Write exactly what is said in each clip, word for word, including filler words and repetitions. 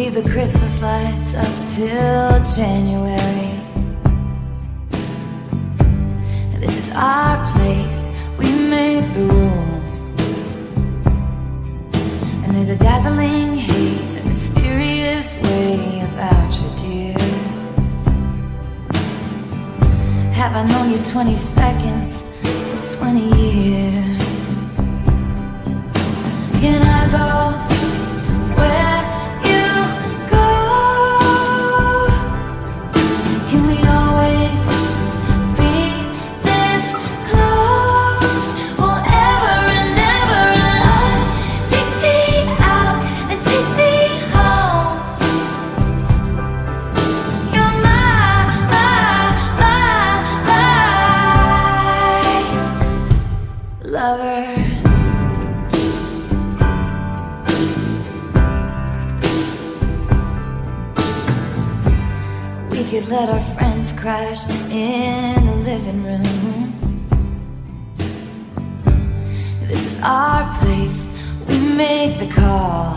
leave the Christmas lights up till January. This is our place, we make the rules. And there's a dazzling haze, a mysterious way about you, dear. Have I known you twenty seconds, twenty years? Can I go where you go? Can we always be this close forever and ever? And take me out and take me home. You're my, my, my, my lover. We could let our friends crash in the living room. This is our place, we make the call.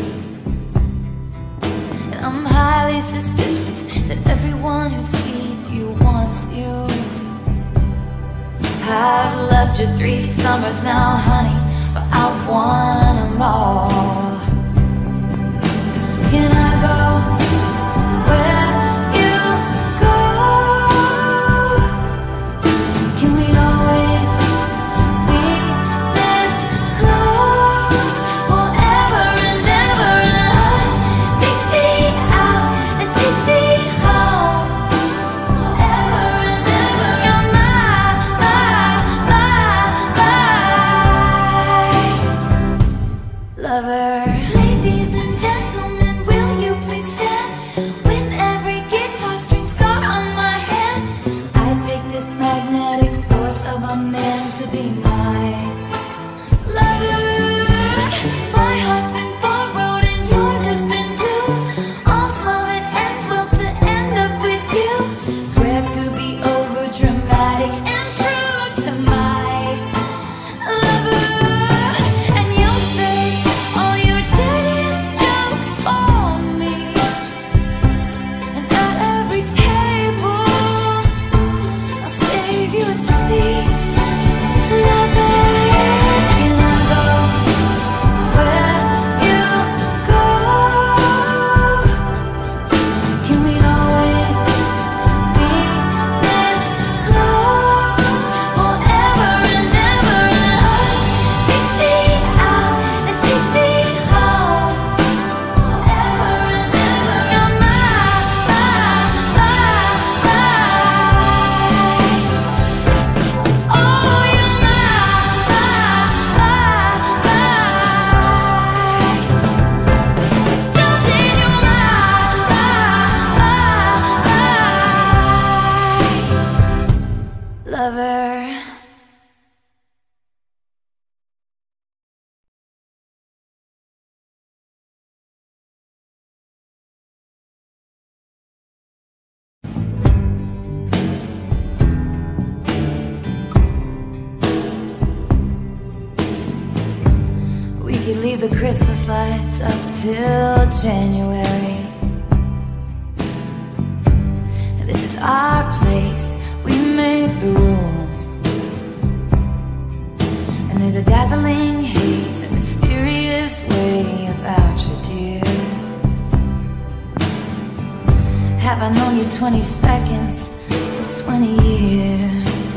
And I'm highly suspicious that everyone who sees you wants you. I've loved you three summers now, honey, but I want them all. Can I go where you go? Can we always be this close forever and ever? And take me out and take me home forever and ever. You're my, my, my lover. Ladies and gentlemen, will you please stand? With every guitar string scar on my hand, I take this magnetic force of a man to be my lover. My heart's been borrowed and yours has been blue. All's well that ends well to end up with you. Swear to be over dramatic and true to my lover. And you'll say all your dirtiest jokes for me. And at every table, I'll save you a seat. Lover, can I go where you go? Can we always be this close forever and ever? Take me out and take me home forever and ever. You're my, my, my, oh, you're my, my, darling, you're my, lover. We could leave the Christmas lights up till January. This is our place, we make the rules. And there's a dazzling haze, a mysterious way about you, dear. Have I known you twenty seconds, twenty years?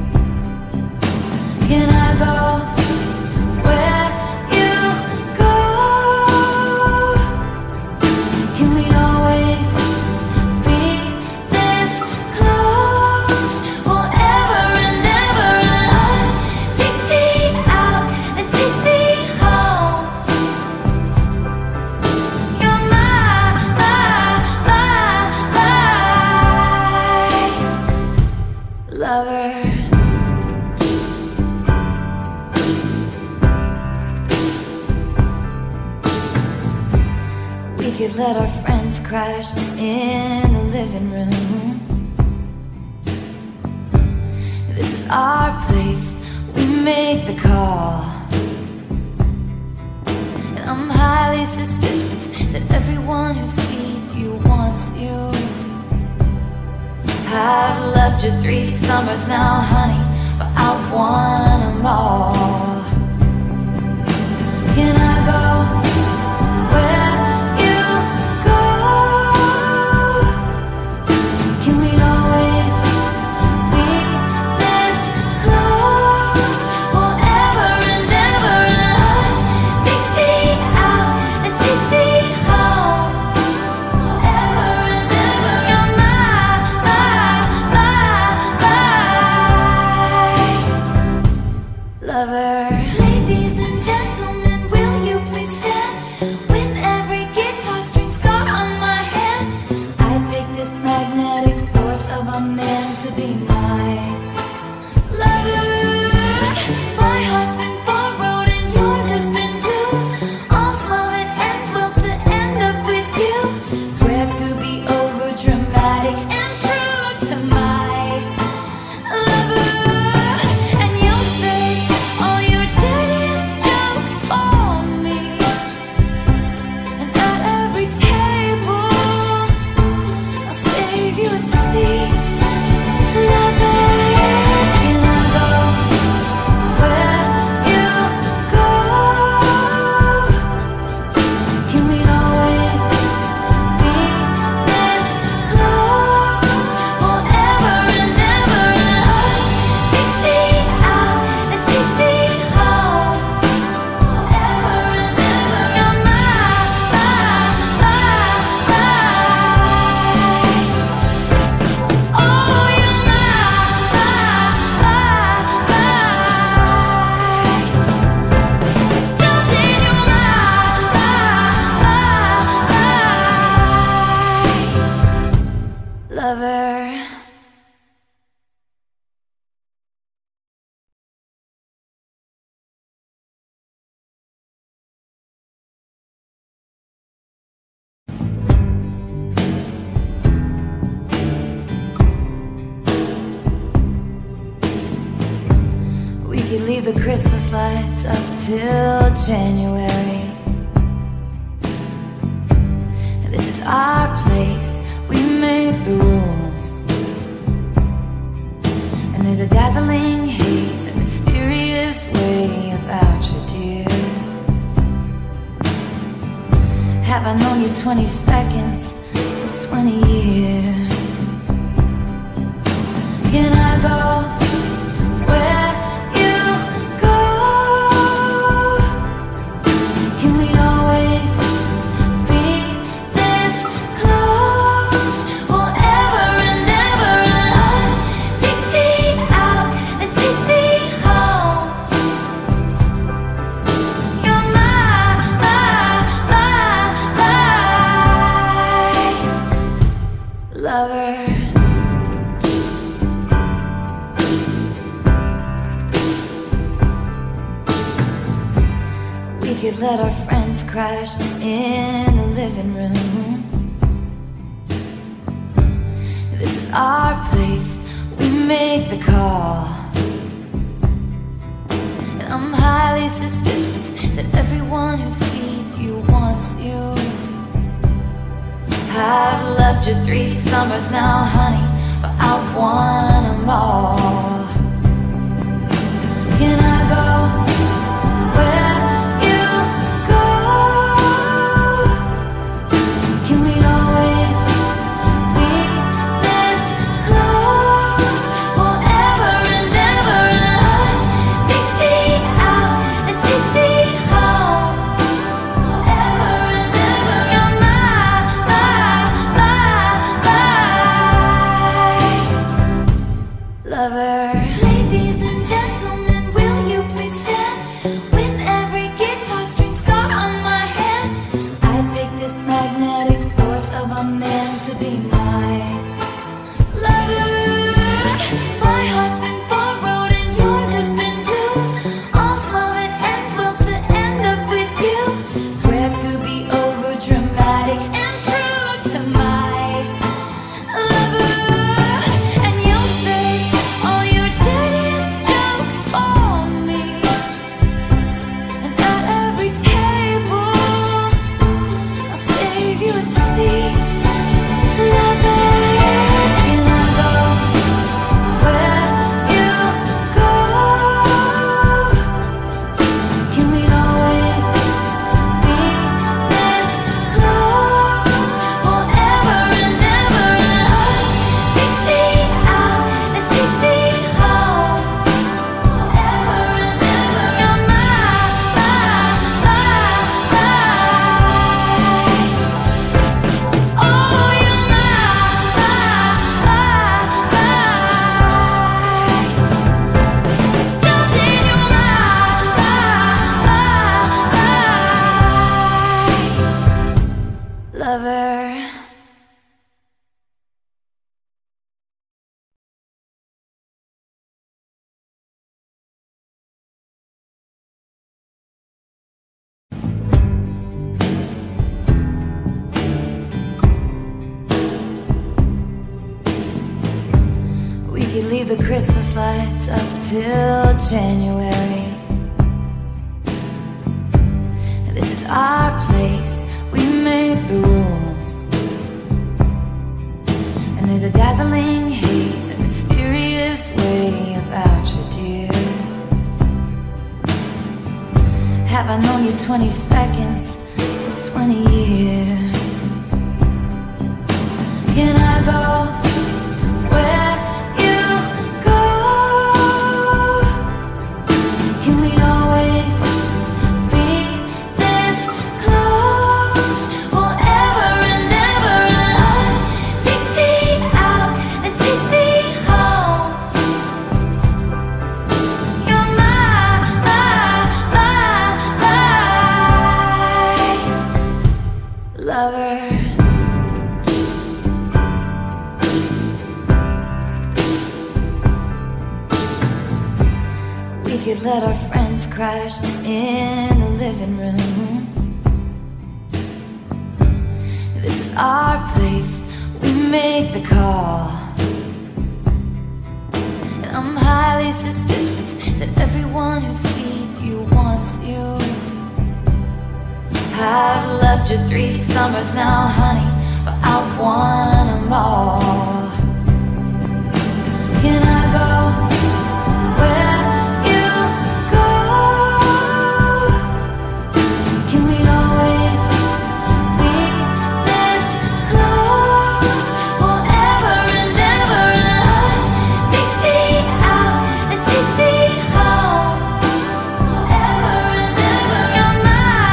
Can I go where you go? Can we always be this close forever and ever? And take me out and take me home. You're my, my, my, my lover. We could let our friends crash in the living room. This is our place, we make the call. And I'm highly suspicious that everyone everyone who sees you wants you. I've loved you three summers now, honey, but I want them all. Can I go where you go? Can we always be this close forever and ever? Take me out and take me home forever and ever. You're my, my, my lover. Ladies and gentlemen, will you please stand? With every guitar string scar on my hand, I take this magnetic force of a man to be my lover. My heart's been borrowed and yours has been blue. All's well that ends well to end up with you. Swear to be over dramatic and true to my lover. And you'll say all your dirtiest jokes for me. And at every table I'll save you a seat. Lover, can I go where you go? Can we always be this close forever and ever? Take me out and take me home forever and ever. You're my, my, my, my. Oh, you're my, my, my, my. Darling, you're my, my, my, my. Lover. We could leave the Christmas lights up till January. This is our place, we make the rules. And there's a dazzling haze, a mysterious way about you, dear. Have I known you twenty seconds, twenty years? Can I go where you go? Can we always be this close forever and ever? Take me out and take me home. You're my, my, my, my lover. We could let our friends crash in the living room. This is our place, we make the call. And I'm highly suspicious that everyone who sees you wants you. I've loved you three summers now, honey, but I want them all. Can I go where you go? Can we always be this close forever and ever? Take me out and take me home forever and ever. You're my, my, my, lover. Ladies and gentlemen, will you please stand? With every guitar string scar on my hand, I take this magnetic force of a man to be my lover. My heart's been borrowed and yours has been blue. All's well that ends well to end up with you. Swear to be over dramatic and true to my lover. And you'll say all your dirtiest jokes for me. leave the Christmas lights up till January. This is our place, we make the rules. And there's a dazzling haze, a mysterious way about you, dear. Have I known you twenty seconds, twenty years? Can I go where you go? Can we always be this close forever and ever? And take me out and take me home. You're my, my, my, my lover. We could let our friends crash in the living room. This is our place, we make the call. And I'm highly suspicious that everyone who sees you wants you. I've loved you three summers now, honey, but I want them all. Can I go where you go? Can we always be this close forever and ever? And take me out and take me home forever and ever. You're my,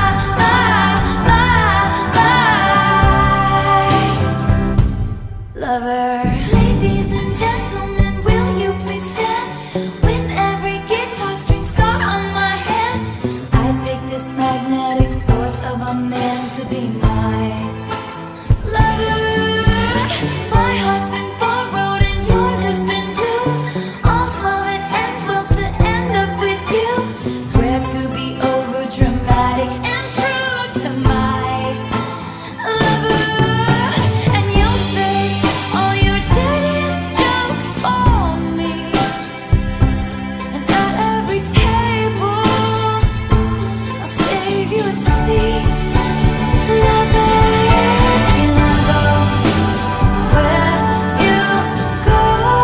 my, my lover. Ladies and gentlemen, will you please stand? With every guitar string scar on my hand, I take this magnetic force of a man to be my lover. My heart's been borrowed and yours has been blue. All's well that ends well to end up with you. Swear to be over dramatic and true to my lover. And you'll say all your dirtiest jokes for me. And at every table I'll save you a seat. Lover, can I go where you go?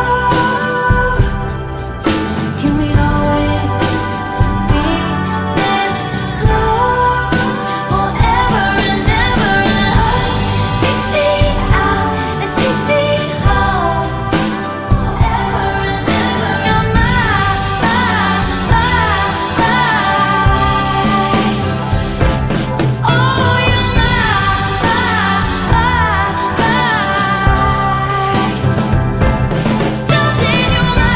Can we always be this close forever and ever? Take me out and take me home forever and ever. You're my, my, my, oh, you're my, my, my, darling, you're my,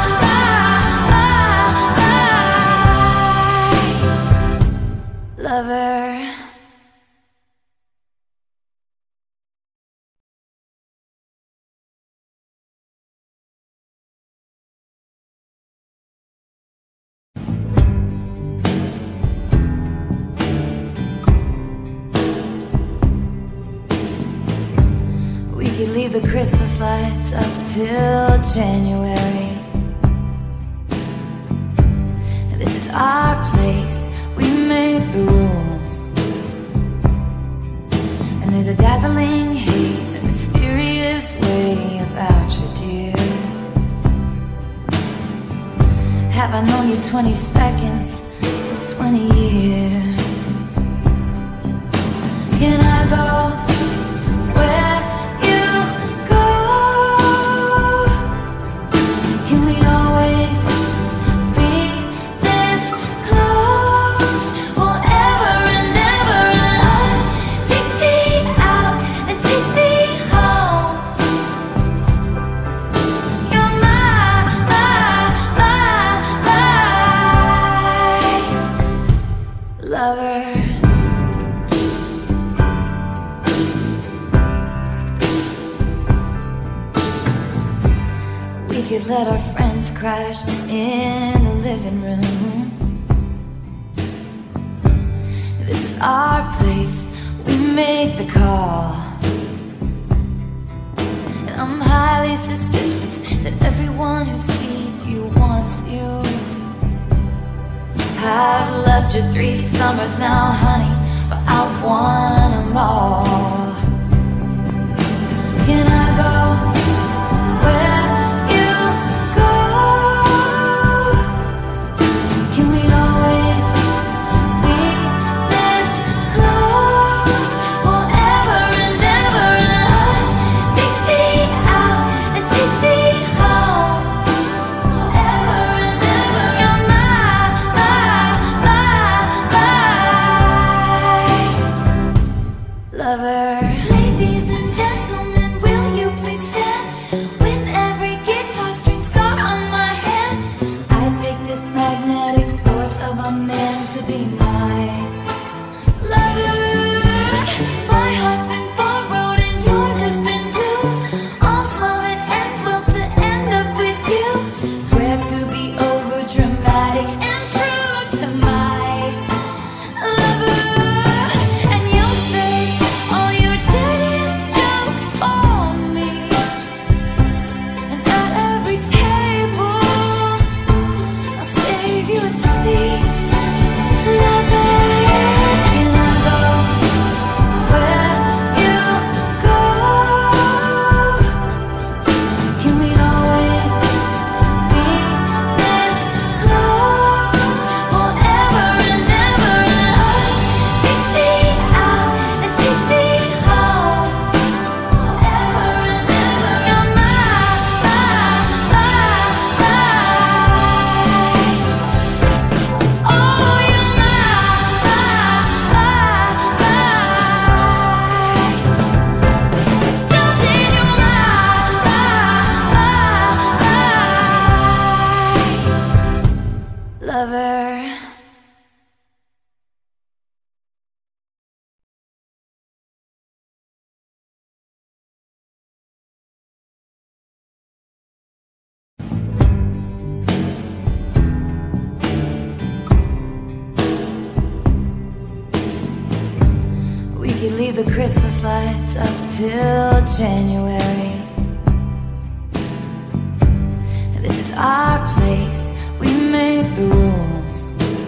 my, lover. We could leave the Christmas lights up till January. This is our place, we make the rules. And there's a dazzling haze, a mysterious way about you, dear. Have I known you twenty seconds, twenty years? Can I go where you go? Can we always be this close forever and ever? And take me out and take me home. You're my, my, my, my lover. We could let our friends crash in the living room. This is our place, we make the call. And I'm highly suspicious that everyone who sees you wants you. I've loved you three summers now, honey, but I want them all. Can I go where you go? Can we always be this close forever and ever? And take me out and take me home forever and ever. You're my, my, my lover. Ladies and gentlemen, will you please stand? With every guitar string scar on my hand, I take this magnetic force of a man to be my lover. My heart's been borrowed and yours has been blue. All's well that ends well to end up with you. Swear to be over dramatic and true to my lover. And you'll say all your dirtiest jokes for me. And at every table I'll save you a seat. Lover, can I go where you go? Can we always be this close forever and ever? Take me out and take me home forever and ever. You're my, my, my, my. Oh, you're my, my, my, my. Darling, you're my, my, my, my. Lover. We could leave the Christmas lights up till January. This is our place, we make the rules.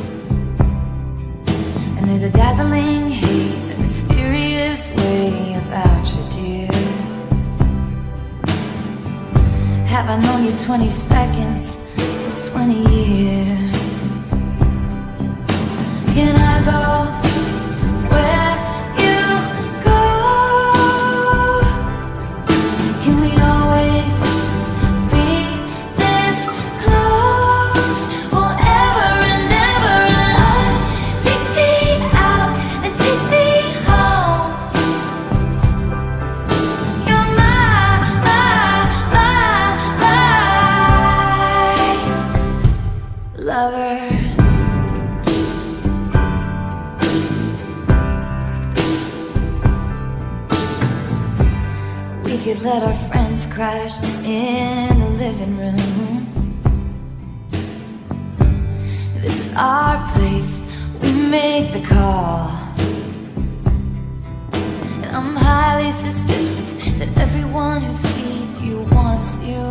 And there's a dazzling haze, a mysterious way about you, dear. Have I known you twenty seconds, twenty years? Can I go where you go? Can we always be this close forever and ever? Take me out and take me home. You're my, my, my, my lover. We could let our friends crash in the living room. This is our place, we make the call. And I'm highly suspicious that everyone who sees you wants you.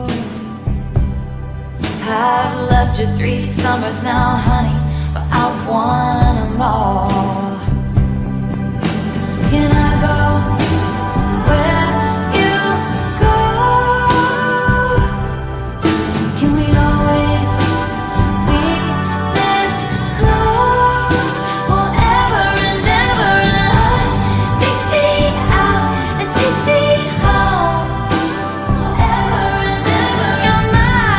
I've loved you three summers now, honey, but I want them all. Can I go where you go? Can we always be this close forever and ever? Take me out and take me home forever and ever. You're my,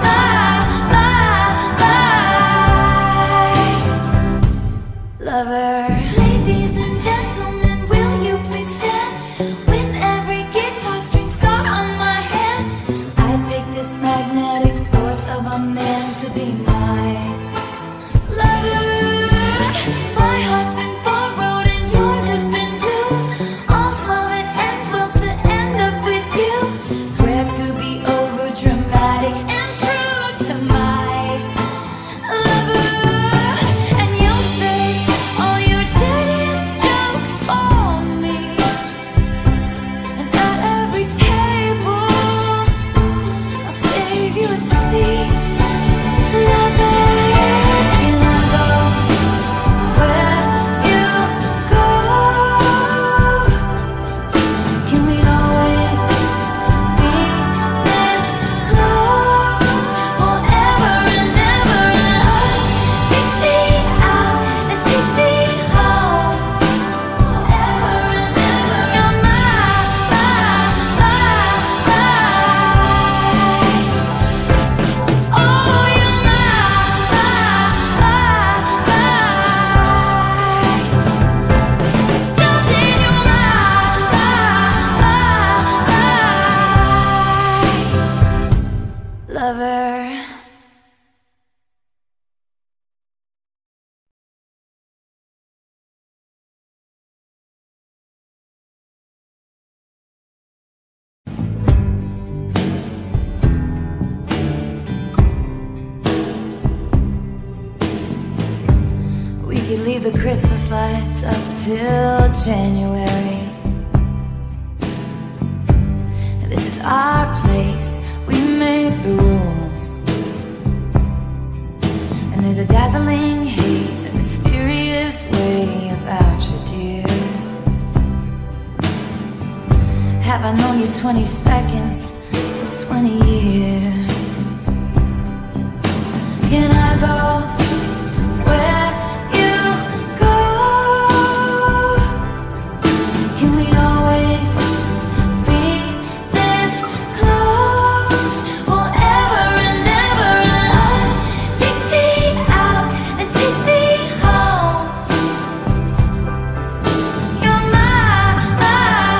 my, my, lover. Ladies and gentlemen, will you please stand? With every guitar string scar on my hand, I take this magnetic force of a man to be my lover. My heart's been borrowed and yours has been blue. All's well that ends well to end up with you. Swear to be over dramatic and true to my lover. And you'll say all your dirtiest jokes for me. And at every table I'll say leave the Christmas lights up till January. This is our place, we make the rules. And there's a dazzling haze, a mysterious way about you, dear. Have I known you twenty seconds, twenty years? Can I go where you go? Can we always be this close forever and ever? And take me out and take me home. You're my, my,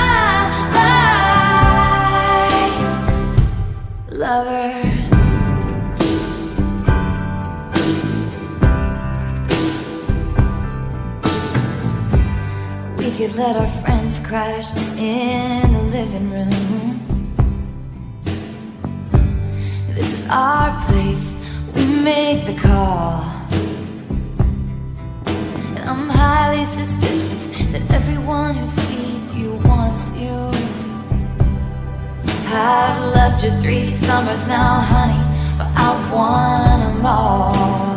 my, my lover. We could let our friends crash in the living room. This is our place, we make the call. And I'm highly suspicious that everyone who sees you wants you. I've loved you three summers now, honey, but I want them all.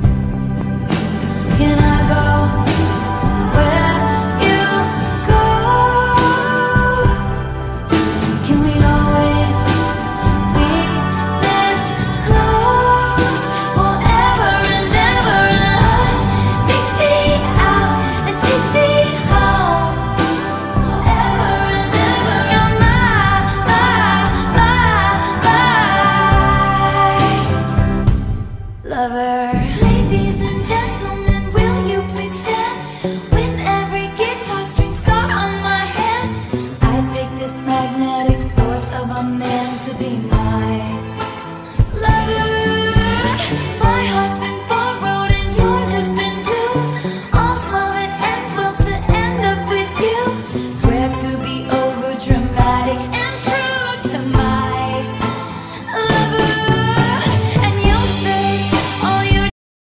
Can I go where you go? Can we always be this close forever and ever? And take me out and take me home forever and ever. You're my, my, my lover. Ladies and gentlemen, will you please stand? With every guitar string scar on my hand, I take this magnetic force of a man to be my lover. My heart's been borrowed and yours has been blue. All's well that ends well to end up with you. Swear to be over dramatic and true to my lover. And you'll say all your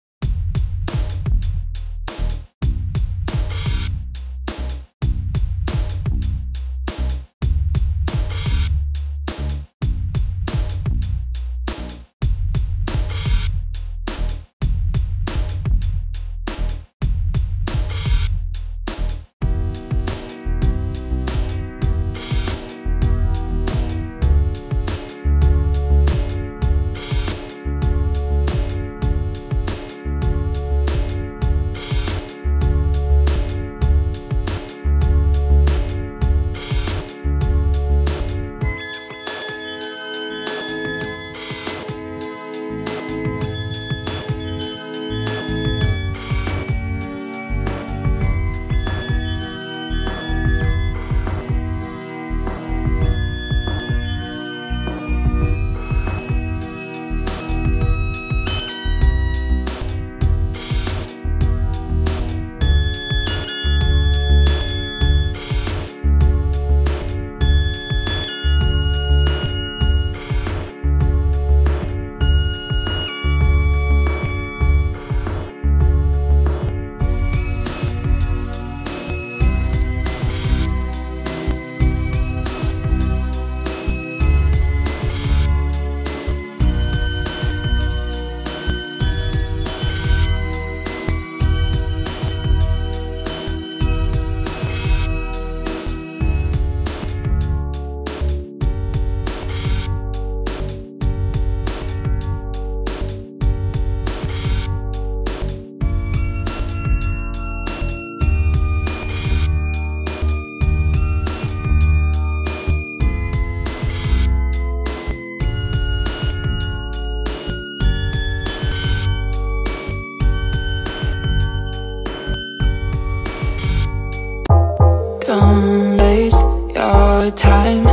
Don't waste your time.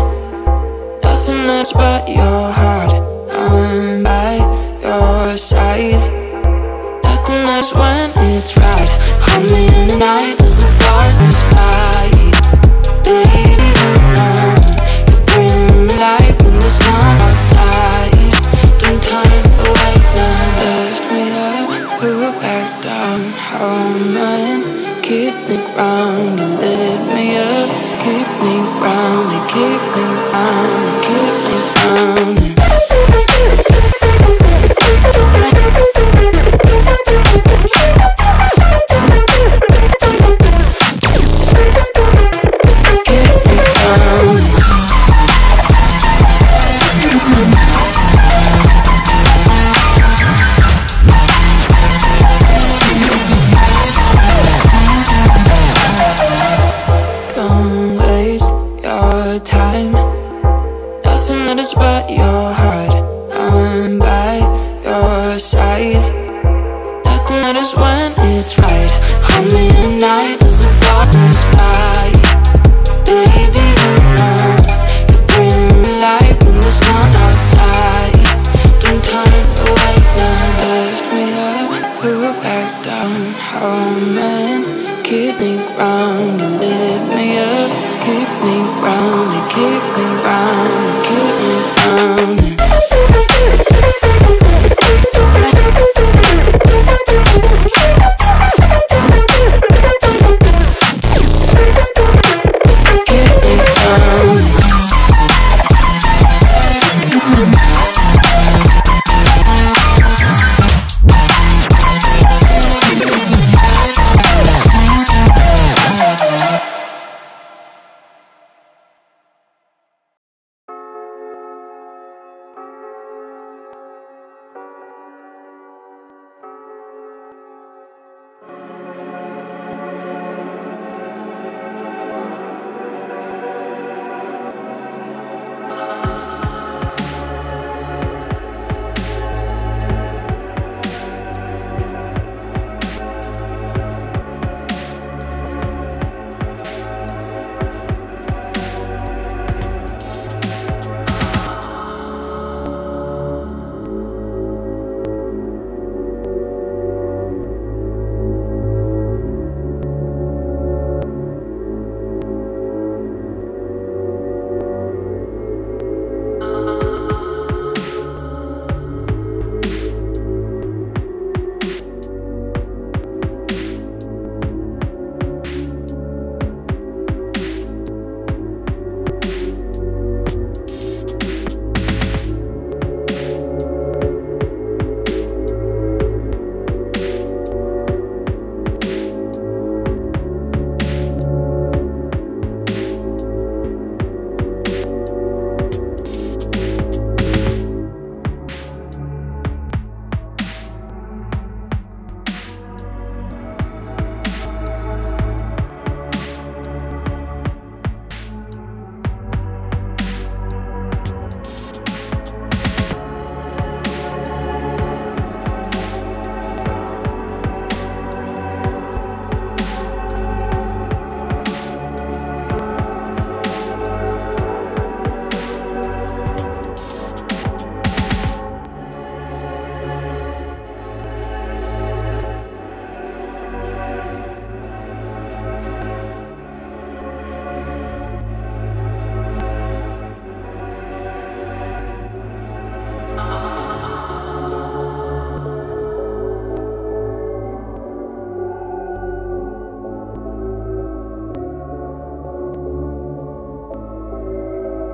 Nothing much but your heart. I'm by your side. Nothing much when it's right. Hold me in the night as the darkness flies. Baby, don't know. You bring me light when there's no outside. Don't turn away now. Lift me up, we were back down. home and keep me grounded. Lift me up, keep me grounded, keep me grounded, keep me grounded. Don't waste your time. Nothing matters but your heart. I'm by your side. Nothing matters when it's right. Hold me at night as the darkness flies. Baby, you know you bring me light when there's none outside. Don't turn away now. Lift me up, put back down. Home and keep me grounded. Lift me up, keep me grounded.